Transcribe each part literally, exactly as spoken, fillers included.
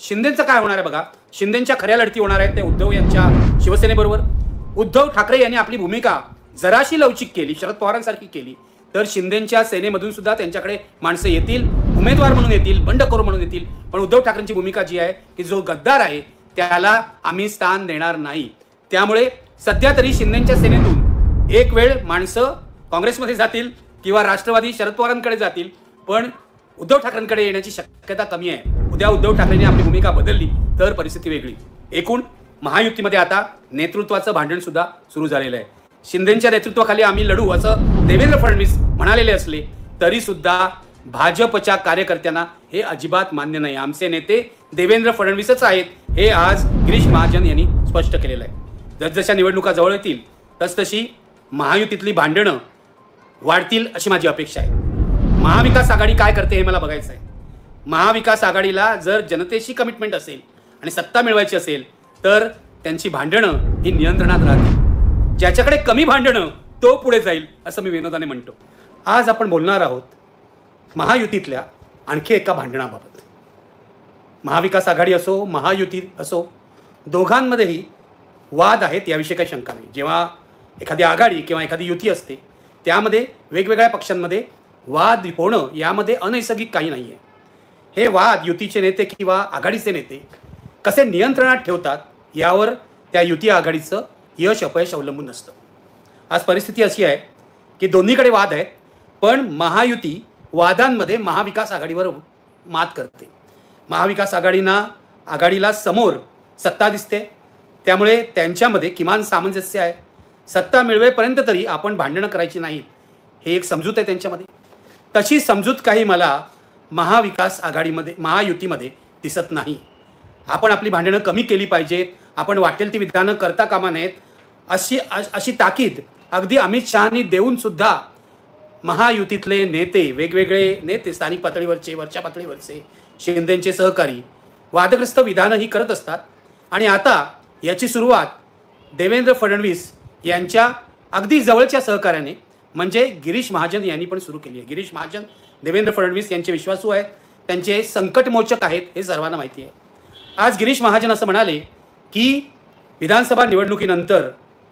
शिंदेचं काय होणार आहे बघा. शिंदेच्या खऱ्या लढती होणार आहेत ते उद्धव यांच्या शिवसेनेबरोबर. उद्धव ठाकरे यांनी आपली भूमिका जराशी लवचिक केली, शरद पवारांसारखी केली, तर शिंदेच्या सेनेमधून सुद्धा त्यांच्याकडे माणसं येतील, उमेदवार म्हणून येतील, बंडखोर म्हणून येतील. पण उद्धव ठाकरेंची भूमिका जी आहे की जो गद्दार आहे त्याला आम्ही स्थान देणार नाही. त्यामुळे सध्या तरी शिंदेच्या सेनेतून एक वेळ माणसं काँग्रेसमध्ये जातील किंवा राष्ट्रवादी शरद पवारांकडे जातील, पण उद्धव ठाकरेंकडे येण्याची शक्यता कमी आहे. उद्या उद्धव ठाकरेंनी आपली भूमिका बदलली तर परिस्थिती वेगळी. एकूण महायुतीमध्ये आता नेतृत्वाचं भांडण सुद्धा सुरू झालेलं आहे. शिंदेच्या नेतृत्वाखाली आम्ही लढू असं देवेंद्र फडणवीस म्हणालेले असले तरी सुद्धा भाजपच्या कार्यकर्त्यांना हे अजिबात मान्य नाही. आमचे नेते देवेंद्र फडणवीसच आहेत हे आज गिरीश महाजन यांनी स्पष्ट केलेलं आहे. जसजशा निवडणुका जवळ येतील तसतशी महायुतीतली भांडणं वाढतील अशी माझी अपेक्षा आहे. महाविकास आघाडी काय करते हे मला बघायचं आहे. महाविकास आघाडीला जर जनतेशी कमिटमेंट असेल आणि सत्ता मिळवायची असेल तर त्यांची भांडणं ही नियंत्रणात राहतील. ज्याच्याकडे कमी भांडणं तो पुढे जाईल असं मी विनोदाने म्हणतो. आज आपण बोलणार आहोत महायुतीतल्या आणखी एका भांडणाबाबत. महाविकास आघाडी असो महायुती असो दोघांमध्येही वाद आहेत याविषयी काही शंका नाही. जेव्हा एखादी आघाडी किंवा एखादी युती असते त्यामध्ये वेगवेगळ्या पक्षांमध्ये वाद होणं यामध्ये अनैसर्गिक काही नाही आहे. हे वाद युतीचे नेते किंवा आघाडीचे नेते कसे नियंत्रणात ठेवतात यावर त्या युती आघाडीचं यश अपयश अवलंबून असतं. आज परिस्थिती अशी आहे की दोन्हीकडे वाद आहेत, पण महायुती वादांमध्ये महाविकास आघाडीवर मात करते. महाविकास आघाडीना आघाडीला समोर सत्ता दिसते, त्यामुळे त्यांच्यामध्ये किमान सामंजस्य आहे. सत्ता मिळवेपर्यंत तरी आपण भांडणं करायची नाहीत हे एक समजूत आहे त्यांच्यामध्ये. तशी समजूत काही मला महाविकास आघाडीमध्ये महायुतीमध्ये दिसत नाही. आपण आपली भांडणं कमी केली पाहिजेत, आपण वाटेल ती विधानं करता कामा नयेत अशी अशी ताकीद अगदी अमित शहानी देऊन सुद्धा महायुतीतले नेते वेगवेगळे नेते स्थानिक पातळीवरचे वरच्या पातळीवरचे शिंदेचे सहकारी वादग्रस्त विधानं ही करत असतात. आणि आता याची सुरुवात देवेंद्र फडणवीस यांच्या अगदी जवळच्या सहकार्याने म्हणजे गिरीश महाजन यांनी पण सुरू केली आहे. गिरीश महाजन देवेंद्र फडणवीस यांचे विश्वासू आहेत, त्यांचे संकटमोचक आहेत हे सर्वांना माहिती आहे. आज गिरीश महाजन असं म्हणाले की विधानसभा निवडणुकीनंतर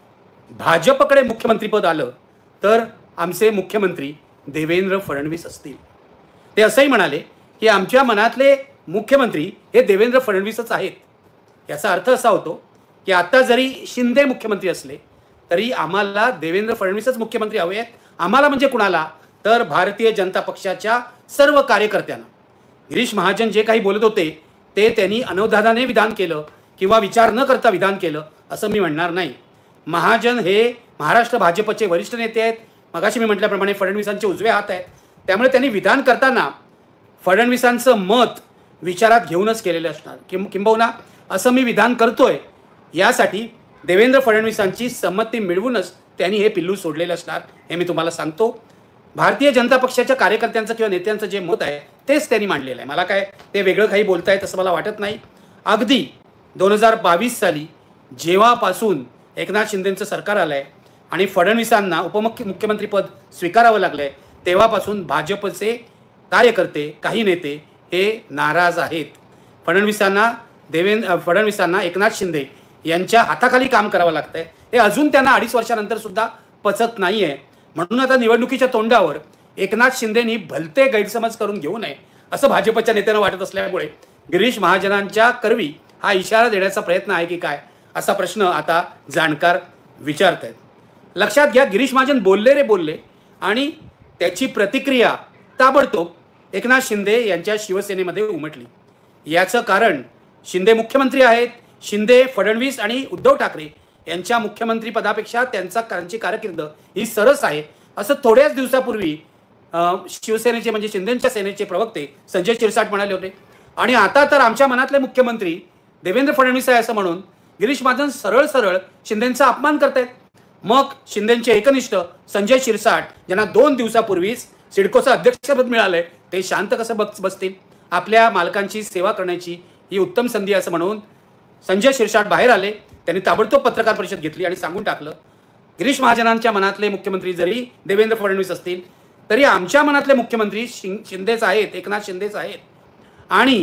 भाजपकडे मुख्यमंत्रीपद आलं तर आमचे मुख्यमंत्री देवेंद्र फडणवीस असतील. ते असंही म्हणाले की आमच्या मनातले मुख्यमंत्री हे देवेंद्र फडणवीसच आहेत. याचा अर्थ असा होतो की आता जरी शिंदे मुख्यमंत्री असले तरी आम्हाला देवेंद्र फडणवीसच मुख्यमंत्री हवे आहेत. आम्हाला म्हणजे कुणाला तर भारतीय जनता पक्षाच्या सर्व कार्यकर्त्यांना. गिरीश महाजन जे काही बोलत होते ते त्यांनी अनवधानाने विधान केलं किंवा विचार न करता विधान केलं असं मी म्हणणार नाही. महाजन हे महाराष्ट्र भाजपचे वरिष्ठ नेते आहेत. मगाशी मी म्हटल्याप्रमाणे फडणवीसांचे उजवे हात आहेत. त्यामुळे त्यांनी विधान करताना फडणवीसांचं मत विचारात घेऊनच केलेलं असणार. किं किंबहुना असं मी विधान करतोय यासाठी देवेंद्र फडणवीसांची संमती मिळवूनच त्यांनी हे पिल्लू सोडलेलं असणार हे मी तुम्हाला सांगतो. भारतीय जनता पक्षाच्या कार्यकर्त्यांचं किंवा नेत्यांचं जे मत आहे तेच त्यांनी मांडलेलं आहे. मला काय ते वेगळं काही बोलतायत असं मला वाटत नाही. अगदी दोन हजार बावीस साली जेव्हापासून एकनाथ शिंदेंचं सरकार आलं आहे आणि फडणवीसांना उपमुख्य मुख्यमंत्रीपद स्वीकारावं लागलं आहे तेव्हापासून भाजपचे कार्यकर्ते काही नेते हे नाराज आहेत. फडणवीसांना देवेंद्र फडणवीसांना एकनाथ शिंदे यांच्या हाताखाली काम करावं लागतं आहे हे अजून त्यांना अडीच वर्षानंतर सुद्धा पचत नाही आहे. म्हणून आता निवडणुकीच्या तोंडावर एकनाथ शिंदेनी भलते गैरसमज करून घेऊ नये असं भाजपच्या नेत्यांना वाटत असल्यामुळे गिरीश महाजनांच्या करवी हा इशारा देण्याचा प्रयत्न आहे की काय असा प्रश्न आता जाणकार विचारत आहेत. लक्षात घ्या, गिरीश महाजन बोलले रे बोलले आणि त्याची प्रतिक्रिया ताबडतोब एकनाथ शिंदे यांच्या शिवसेनेमध्ये उमटली. याचं कारण शिंदे मुख्यमंत्री आहेत. शिंदे फडणवीस आणि उद्धव ठाकरे यांच्या मुख्यमंत्री पदापेक्षा त्यांचा त्यांची कारकीर्द ही सरस आहे असं थोड्याच दिवसापूर्वी शिवसेनेचे म्हणजे शिंदेच्या सेनेचे प्रवक्ते संजय शिरसाट म्हणाले होते. आणि आता तर आमच्या मनातले मुख्यमंत्री देवेंद्र फडणवीस आहे असं म्हणून गिरीश महाजन सरळ सरळ शिंदेंचा अपमान करतायत. मग शिंदेचे एकनिष्ठ संजय शिरसाट ज्यांना दोन दिवसापूर्वीच सिडकोचं अध्यक्षपद मिळालंय ते शांत कसं बस बसतील. आपल्या मालकांची सेवा करण्याची ही उत्तम संधी असं म्हणून संजय शिरसाट बाहेर आले. त्यांनी ताबडतोब पत्रकार परिषद घेतली आणि सांगून टाकलं गिरीश महाजनांच्या मनातले मुख्यमंत्री जरी देवेंद्र फडणवीस असतील तरी आमच्या मनातले मुख्यमंत्री शिंदेच आहेत, एकनाथ शिंदेच आहेत. आणि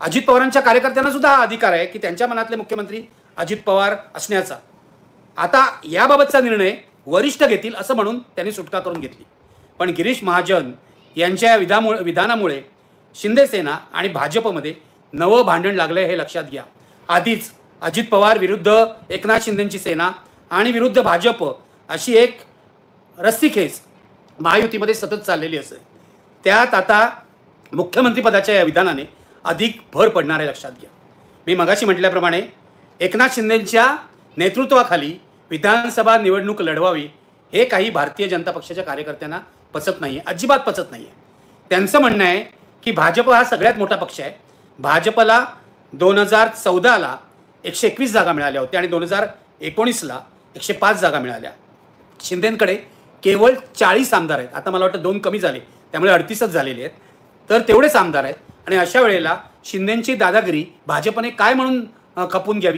अजित पवारांच्या कार्यकर्त्यांना सुद्धा हा अधिकार आहे की त्यांच्या मनातले मुख्यमंत्री अजित पवार असण्याचा. आता याबाबतचा निर्णय वरिष्ठ घेतील असं म्हणून त्यांनी सुटका करून घेतली. पण गिरीश महाजन यांच्या विधामुळे विधानामुळे शिंदे सेना आणि भाजपमध्ये नवं भांडण लागलंय हे लक्षात घ्या. आधीच अजित पवार विरुद्ध एकनाथ शिंदेची सेना आणि विरुद्ध भाजप अशी एक रस्सीखेच महायुतीमध्ये सतत चाललेली असेल. त्यात आता मुख्यमंत्रीपदाच्या या विधानाने अधिक भर पडणार आहे, लक्षात घ्या. मी मगाशी म्हटल्याप्रमाणे एकनाथ शिंदेच्या नेतृत्वाखाली विधानसभा निवडणूक लढवावी हे काही भारतीय जनता पक्षाच्या कार्यकर्त्यांना पचत नाही आहे, अजिबात पचत नाही आहे. त्यांचं म्हणणं आहे की भाजप हा सगळ्यात मोठा पक्ष आहे. भाजपला दोन हजार चौदाला एकशे एकवीस जागा मिळाल्या होत्या आणि दोन हजार एकोणीसला एकशे पाच जागा मिळाल्या. शिंदेकडे केवळ चाळीस आमदार आहेत. आता मला वाटतं दोन कमी झाले, त्यामुळे अडतीसच झालेले आहेत. तर तेवढेच आमदार आहेत आणि अशा वेळेला शिंदेची दादागिरी भाजपने काय म्हणून खपून घ्यावी.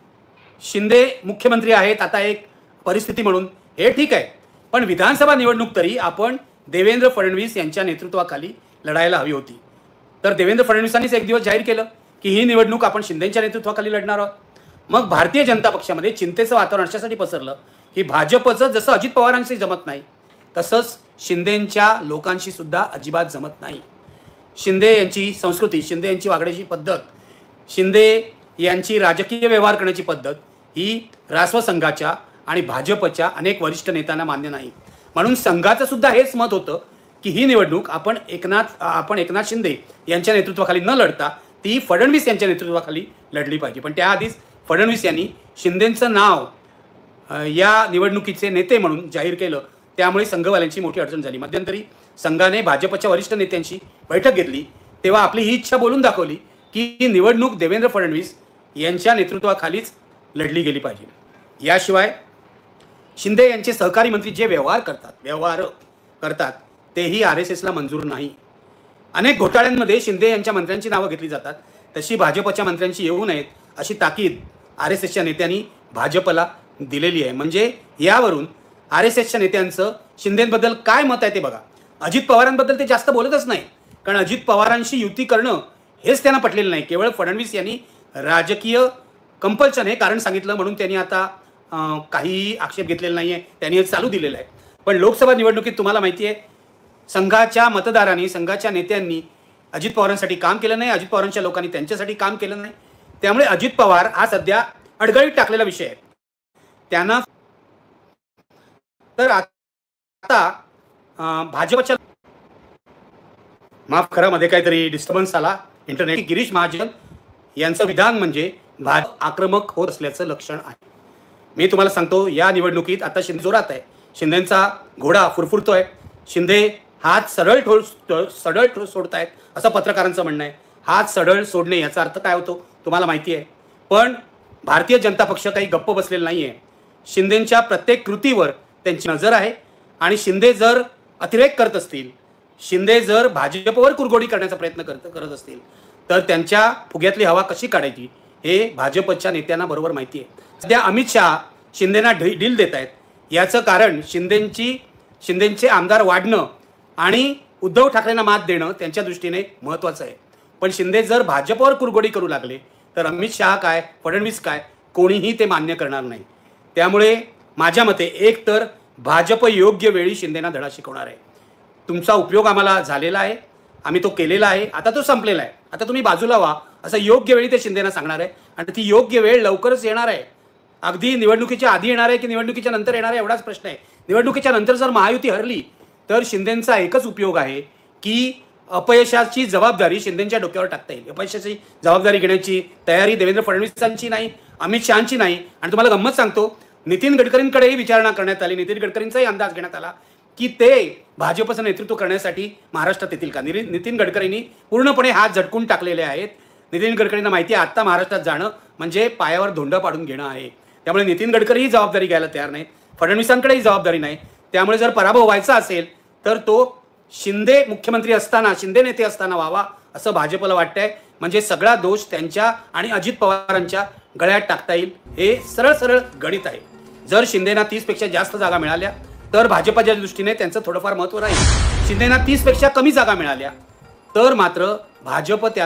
शिंदे मुख्यमंत्री आहेत आता एक परिस्थिती म्हणून, हे ठीक आहे, पण विधानसभा निवडणूक तरी आपण देवेंद्र फडणवीस यांच्या नेतृत्वाखाली लढायला हवी होती. तर देवेंद्र फडणवीसांनीच एक दिवस जाहीर केलं की ही निवडणूक आपण शिंदेच्या नेतृत्वाखाली लढणार आहोत. मग भारतीय जनता पक्षामध्ये चिंतेचं वातावरण अशासाठी पसरलं की भाजपचं जसं अजित पवारांशी जमत नाही तसंच शिंदेच्या लोकांशी सुद्धा अजिबात जमत नाही. शिंदे यांची संस्कृती, शिंदे यांची वागण्याची पद्धत, शिंदे यांची राजकीय व्यवहार करण्याची पद्धत ही रासव संघाच्या आणि भाजपच्या अनेक वरिष्ठ नेत्यांना मान्य नाही. म्हणून संघाचं सुद्धा हेच मत होतं की ही निवडणूक आपण एकनाथ आपण एकनाथ शिंदे यांच्या नेतृत्वाखाली न लढता ती फडणवीस यांच्या नेतृत्वाखाली लढली पाहिजे. पण त्याआधीच फडणवीस यांनी शिंदेचं नाव या निवडणुकीचे नेते म्हणून जाहीर केलं. त्यामुळे संघवाल्यांची मोठी अडचण झाली. मध्यंतरी संघाने भाजपच्या वरिष्ठ नेत्यांची बैठक घेतली तेव्हा आपली ही इच्छा बोलून दाखवली की ही निवडणूक देवेंद्र फडणवीस यांच्या नेतृत्वाखालीच लढली गेली पाहिजे. याशिवाय शिंदे यांचे सहकारी मंत्री जे व्यवहार करतात व्यवहार करतात तेही आर एस एसला मंजूर नाही. अनेक घोटाळ्यांमध्ये शिंदे यांच्या मंत्र्यांची नावं घेतली जातात, तशी भाजपच्या मंत्र्यांची येऊ नयेत अशी ताकीद आर एस एसच्या नेत्यांनी भाजपला दिलेली आहे. म्हणजे यावरून आर एस एसच्या नेत्यांचं शिंदेबद्दल काय मत आहे ते बघा. अजित पवारांबद्दल ते जास्त बोलतच नाही, कारण अजित पवारांशी युती करणं हेच त्यांना पटलेलं नाही. केवळ फडणवीस यांनी राजकीय कंपल्शन हे कारण सांगितलं म्हणून त्यांनी आता काही आक्षेप घेतलेला नाही आहे, त्यांनी हे चालू दिलेलं आहे. पण लोकसभा निवडणुकीत तुम्हाला माहिती आहे संघाच्या मतदारांनी, संघाच्या नेत्यांनी अजित पवारांसाठी काम केलं नाही, अजित पवारांच्या लोकांनी त्यांच्यासाठी काम केलं नाही. त्यामुळे अजित पवार हा सध्या अडगळीत टाकलेला विषय आहे त्यांना. तर आता भाजपच्या माफ करा मध्ये काहीतरी डिस्टर्बन्स आला इंटरनेट. गिरीश महाजन यांचं विधान म्हणजे भाजप आक्रमक होत असल्याचं लक्षण आहे. मी तुम्हाला सांगतो या निवडणुकीत आता शिंदे जोरात आहे. शिंदेचा घोडा फुरफुरतोय. शिंदे हात सरळ ठो सडळ ठो सोडतायत असं पत्रकारांचं म्हणणं आहे. हात सडळ सोडणे याचा अर्थ काय होतो तुम्हाला माहिती आहे. पण भारतीय जनता पक्ष काही गप्प बसलेला नाही आहे. शिंदेच्या प्रत्येक कृतीवर त्यांची नजर आहे आणि शिंदे जर अतिरेक करत असतील, शिंदे जर भाजपवर कुरघोडी करण्याचा प्रयत्न करत करत असतील तर त्यांच्या फुग्यातली हवा कशी काढायची हे भाजपच्या नेत्यांना बरोबर माहिती आहे. सध्या अमित शहा शिंदेना डील देत आहेत. याचं कारण शिंदेची शिंदेचे आमदार वाढणं आणि उद्धव ठाकरेंना मात देणं त्यांच्या दृष्टीने महत्त्वाचं आहे. पण शिंदे जर भाजपवर कुरघोडी करू लागले तर अमित शहा काय, फडणवीस काय, कोणीही ते मान्य करणार नाही. त्यामुळे माझ्या मते एक तर भाजप योग्य वेळी शिंदेना धडा शिकवणार आहे. तुमचा उपयोग आम्हाला झालेला आहे, आम्ही तो केलेला आहे, आता तो संपलेला आहे, आता तुम्ही बाजूला व्हा असं योग्य वेळी ते शिंदेना सांगणार आहे. आणि ती योग्य वेळ लवकरच येणार आहे. अगदी निवडणुकीच्या आधी येणार आहे की निवडणुकीच्या नंतर येणार आहे एवढाच प्रश्न आहे. निवडणुकीच्या नंतर जर महायुती हरली तर शिंदेचा एकच उपयोग आहे की अपयशाची जबाबदारी शिंदेच्या डोक्यावर टाकता येईल. अपयशाची जबाबदारी घेण्याची तयारी देवेंद्र फडणवीसांची नाही, अमित शहांची नाही. आणि तुम्हाला गंमत सांगतो, नितीन गडकरींकडेही विचारणा करण्यात आली. नितीन गडकरींचाही अंदाज घेण्यात आला की ते भाजपचं नेतृत्व करण्यासाठी महाराष्ट्रात येतील का. नितीन गडकरींनी पूर्णपणे हात झटकून टाकलेले आहेत. नितीन गडकरींना माहिती आहे आत्ता महाराष्ट्रात जाणं म्हणजे पायावर धोंडा पाडून घेणं आहे. त्यामुळे नितीन गडकरी ही जबाबदारी घ्यायला तयार नाहीत, फडणवीसांकडेही जबाबदारी नाही. त्यामुळे जर पराभव व्हायचा असेल तर तो शिंदे मुख्यमंत्री असताना, शिंदे नेते असताना व्हावा असं भाजपला वाटतंय. म्हणजे सगळा दोष त्यांच्या आणि अजित पवारांच्या गळ्यात टाकता येईल. हे सरळ सरळ गणित आहे. जर शिंदेना तीस पेक्षा जास्त जागा मिळाल्या तर भाजपच्या दृष्टीने त्यांचं थोडंफार महत्त्व राहील. शिंदेना तीस पेक्षा कमी जागा मिळाल्या तर मात्र भाजप त्यांना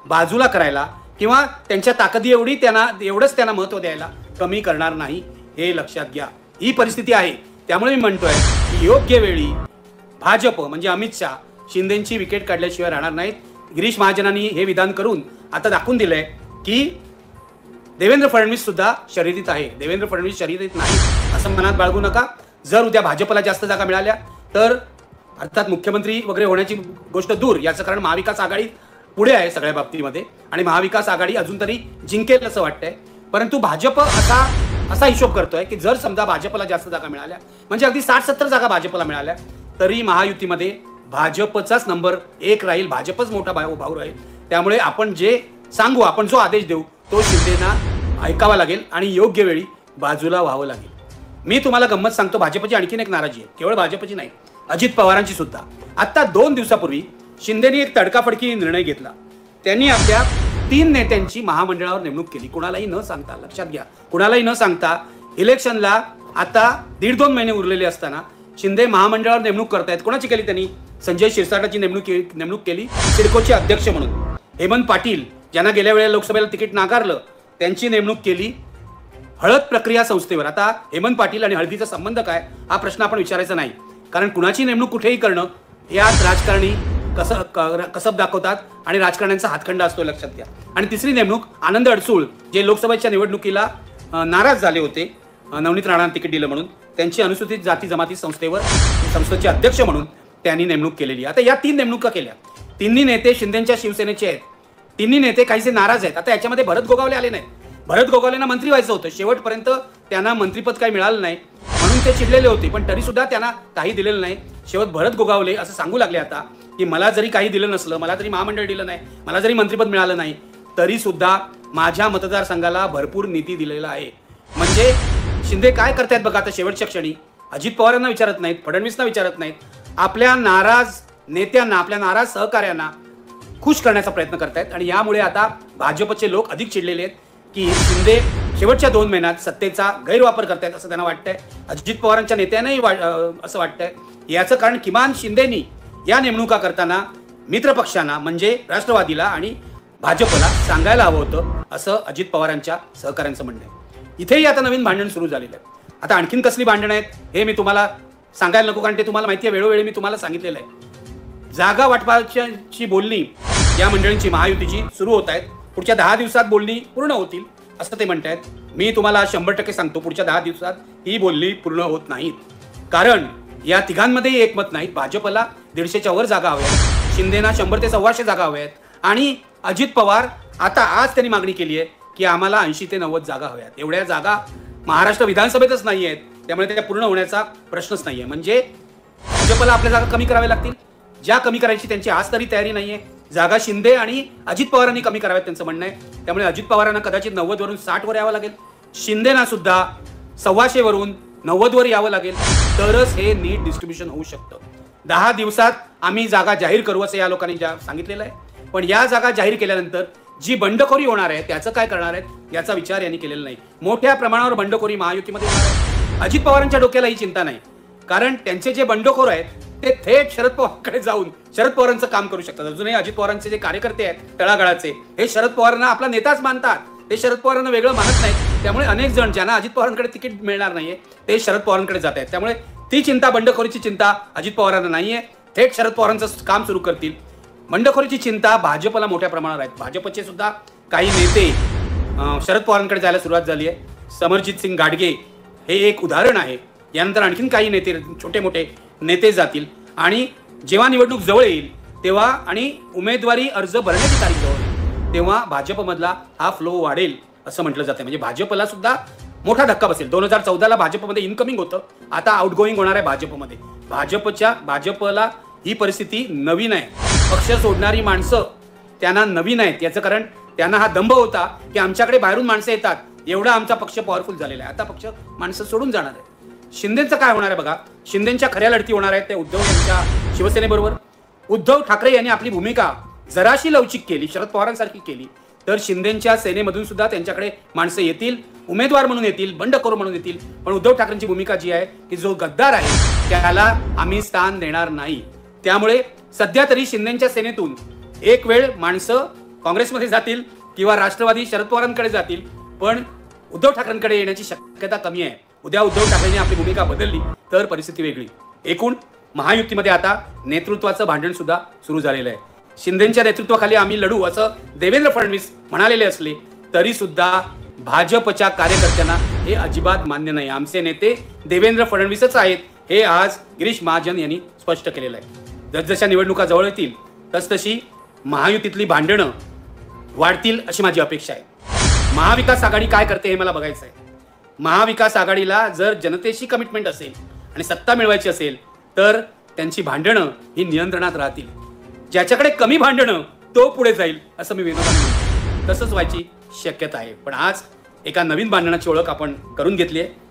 बाजूला करायला किंवा त्यांच्या ताकदी एवढी त्यांना एवढंच त्यांना महत्त्व द्यायला कमी करणार नाही, हे लक्षात घ्या. ही परिस्थिती आहे. त्यामुळे मी म्हणतोय की योग्य वेळी भाजप म्हणजे अमित शहा शिंदेची विकेट काढल्याशिवाय राहणार नाहीत. गिरीश महाजनांनी हे विधान करून आता दाखवून दिलंय की देवेंद्र फडणवीस सुद्धा शर्यतीत आहे. देवेंद्र फडणवीस शर्यतीत नाही असं मनात बाळगू नका. जर उद्या भाजपला जास्त जागा मिळाल्या तर अर्थात मुख्यमंत्री वगैरे होण्याची गोष्ट दूर, याचं कारण महाविकास आघाडी पुढे आहे सगळ्या बाबतीमध्ये आणि महाविकास आघाडी अजून तरी जिंकेल असं वाटतंय. परंतु भाजप असा असा हिशोब करतोय की जर समजा भाजपला जास्त जागा मिळाल्या म्हणजे अगदी साठ सत्तर जागा भाजपला मिळाल्या तरी महायुतीमध्ये भाजपचाच नंबर एक राहील, भाजपच मोठा भाऊ भाऊ राहील. त्यामुळे आपण जे सांगू, आपण जो आदेश देऊ तो शिंदेना ऐकावा लागेल आणि योग्य वेळी बाजूला व्हावं लागेल. मी तुम्हाला गंमत सांगतो, भाजपची आणखीन एक नाराजी आहे, केवळ भाजपची नाही, अजित पवारांची सुद्धा. आता दोन दिवसापूर्वी शिंदेनी एक तडकाफडकी निर्णय घेतला. त्यांनी आपल्या तीन नेत्यांची महामंडळावर नेमणूक केली, कुणालाही न सांगता. लक्षात घ्या, कुणालाही न सांगता. इलेक्शनला आता दीड दोन महिने उरलेले असताना शिंदे महामंडळावर नेमणूक करतायत. कोणाची केली त्यांनी? संजय शिरसाटाची नेमणूक नेमणूक केली सिडकोचे अध्यक्ष म्हणून. हेमंत पाटील ज्यांना गेल्या वेळेला लोकसभेला तिकीट नाकारलं त्यांची नेमणूक केली हळद प्रक्रिया संस्थेवर. आता हेमंत पाटील आणि हळदीचा संबंध काय हा प्रश्न आपण विचारायचा नाही, कारण कुणाची नेमणूक कुठेही करणं यात राजकारणी कसं कसब दाखवतात आणि राजकारण्यांचा हातखंडा असतो, लक्षात घ्या. आणि तिसरी नेमणूक आनंद अडसूळ जे लोकसभेच्या निवडणुकीला नाराज झाले होते नवनीत राणांना तिकीट दिलं म्हणून, त्यांची अनुसूचित जाती जमाती संस्थेवर संस्थेचे अध्यक्ष म्हणून त्यांनी नेमणूक केलेली. आता या तीन नेमणुका केल्या. तिन्ही नेते शिंदेच्या शिवसेनेचे आहेत. तिन्ही नेते काहीसे नाराज आहेत. आता याच्यामध्ये भरत गोगावले आले नाहीत. भरत गोगावलेंना मंत्री व्हायचं होतं, शेवटपर्यंत त्यांना मंत्रिपद काही मिळालं नाही म्हणून ते चिडलेले होते, पण तरी सुद्धा त्यांना काही दिलेलं नाही. शेवट भरत गोगावले असं सांगू लागले आता की मला जरी काही दिलं नसलं, मला जरी महामंडळ दिलं नाही, मला जरी मंत्रिपद मिळालं नाही तरी सुद्धा माझ्या मतदारसंघाला भरपूर निधी दिलेला आहे. म्हणजे शिंदे काय करतायत बघा आता शेवटच्या क्षणी. अजित पवारांना विचारत नाहीत, फडणवीसना विचारत नाहीत, आपल्या नाराज नेत्यांना, आपल्या नाराज सहकार्यांना खुश करण्याचा प्रयत्न करतायत. आणि यामुळे आता भाजपचे लोक अधिक चिडलेले आहेत की शिंदे शेवटच्या दोन महिन्यात सत्तेचा गैरवापर करतायत असं त्यांना वाटतंय. अजित पवारांच्या नेत्यांनाही असं वाटतंय. याचं कारण किमान शिंदेनी या नेमणुका करताना मित्रपक्षांना म्हणजे राष्ट्रवादीला आणि भाजपला सांगायला हवं होतं असं अजित पवारांच्या सहकाऱ्यांचं म्हणणं आहे. इथेही आता नवीन भांडण सुरू झालेलं आहे. आता आणखीन कसली भांडण आहेत हे मी तुम्हाला सांगायला नको, कारण ते तुम्हाला माहिती आहे, वेळोवेळी मी तुम्हाला सांगितलेलं आहे. जागा वाटपाची बोलणी या मंडळींची महायुतीची सुरू होत आहेत. पुढच्या दहा दिवसात बोलणी पूर्ण होतील असं ते म्हणतायत. मी तुम्हाला शंभर टक्के सांगतो पुढच्या दहा दिवसात ही बोलणी पूर्ण होत नाहीत, कारण या तिघांमध्येही एकमत नाहीत. भाजपला दीडशेच्या वर जागा हव्यात, शिंदेना शंभर ते सव्वाशे जागा हव्यात आणि अजित पवार आता आज त्यांनी मागणी केली आहे की आम्हाला ऐंशी ते नव्वद जागा हव्यात. एवढ्या जागा महाराष्ट्र विधानसभेतच नाही आहेत, त्यामुळे त्या पूर्ण होण्याचा प्रश्नच नाहीये. म्हणजे भाजपला आपल्या जागा कमी कराव्या लागतील, ज्या कमी करायची त्यांची आज तरी तयारी नाहीये. जागा शिंदे आणि अजित पवारांनी कमी कराव्यात त्यांचं म्हणणं आहे. त्यामुळे अजित पवारांना कदाचित नव्वद वरून साठ वर यावं लागेल, शिंदेना सुद्धा सव्वाशे वरून नव्वद वर यावं लागेल, तरच हे नीट डिस्ट्रीब्युशन होऊ शकतं. दहा दिवसात आम्ही जागा जाहीर करू असं या लोकांनी सांगितलेलं आहे. पण या जागा जाहीर केल्यानंतर जी बंडखोरी होणार आहे त्याचं काय करणार आहेत याचा विचार यांनी केलेला नाही. मोठ्या प्रमाणावर बंडखोरी महायुतीमध्ये होणार आहे. अजित पवारांच्या डोक्याला ही चिंता नाही, कारण त्यांचे जे बंडखोर आहेत ते थेट शरद पवारांकडे जाऊन शरद पवारांचं काम करू शकतात. अजूनही अजित पवारांचे जे कार्यकर्ते आहेत तळागाळाचे हे शरद पवारांना आपला नेताच मानतात, ते शरद पवारांना वेगळं मानत नाहीत. त्यामुळे अनेक जण ज्यांना अजित पवारांकडे तिकीट मिळणार नाहीये ते शरद पवारांकडे जात आहेत. त्यामुळे ती चिंता, बंडखोरीची चिंता अजित पवारांना नाहीये, थेट शरद पवारांचं काम सुरू करतील. बंडखोरीची चिंता भाजपला मोठ्या प्रमाणावर आहे. भाजपचे सुद्धा काही नेते शरद पवारांकडे जायला सुरुवात झाली आहे. समरजित सिंग गाडगे हे एक उदाहरण आहे. यानंतर आणखीन काही नेते, छोटे मोठे नेते जातील आणि जेव्हा निवडणूक जवळ येईल तेव्हा आणि उमेदवारी अर्ज भरण्याची तारीख जवळ येईल तेव्हा भाजपमधला हा फ्लो वाढेल असं म्हटलं जातं. म्हणजे भाजपला सुद्धा मोठा धक्का बसेल. दोन हजार चौदाला भाजपमध्ये इनकमिंग होतं, आता आउटगोईंग होणार आहे भाजपमध्ये. भाजपच्या भाजपला ही परिस्थिती नवीन आहे. पक्ष सोडणारी माणसं त्यांना नवीन आहेत. याचं कारण त्यांना हा दंभ होता की आमच्याकडे बाहेरून माणसं येतात, एवढा आमचा पक्ष पॉवरफुल झालेला आहे. आता पक्ष माणसं सोडून जाणार आहे. शिंदेचं काय होणार आहे बघा. शिंदेच्या खऱ्या लढती होणार आहेत ते उद्धव यांच्या शिवसेनेबरोबर. उद्धव ठाकरे यांनी आपली भूमिका जराशी लवचिक केली, शरद पवारांसारखी केली, तर शिंदेच्या सेनेमधून सुद्धा त्यांच्याकडे माणसं येतील, उमेदवार म्हणून येतील, बंडखोर म्हणून येतील. पण उद्धव ठाकरेंची भूमिका जी आहे की जो गद्दार आहे त्याला आम्ही स्थान देणार नाही. त्यामुळे सध्या तरी शिंदेच्या सेनेतून एक वेळ माणसं काँग्रेसमध्ये जातील किंवा राष्ट्रवादी शरद पवारांकडे जातील, पण उद्धव ठाकरेंकडे येण्याची शक्यता कमी आहे. उद्या उद्धव ठाकरेंनी आपली भूमिका बदलली तर परिस्थिती वेगळी. एकूण महायुतीमध्ये आता नेतृत्वाचं भांडण सुद्धा सुरू झालेलं आहे. शिंदेच्या नेतृत्वाखाली आम्ही लढू असं देवेंद्र फडणवीस म्हणालेले असले तरी सुद्धा भाजपच्या कार्यकर्त्यांना हे अजिबात मान्य नाही. आमचे नेते देवेंद्र फडणवीसच आहेत हे आज गिरीश महाजन यांनी स्पष्ट केलेलं आहे. जसजशा निवडणुका जवळ येतील तसतशी महायुतीतली भांडणं वाढतील अशी माझी अपेक्षा आहे. महाविकास आघाडी काय करते हे मला बघायचं आहे. महाविकास आघाडीला जर जनतेशी कमिटमेंट असेल आणि सत्ता मिळवायची असेल तर त्यांची भांडणं ही नियंत्रणात राहतील. ज्याच्याकडे कमी भांडणं तो पुढे जाईल असं मी विनोदाने म्हणतो. तसंच व्हायची शक्यता आहे. पण आज एका नवीन भांडणाची ओळख आपण करून घेतली आहे.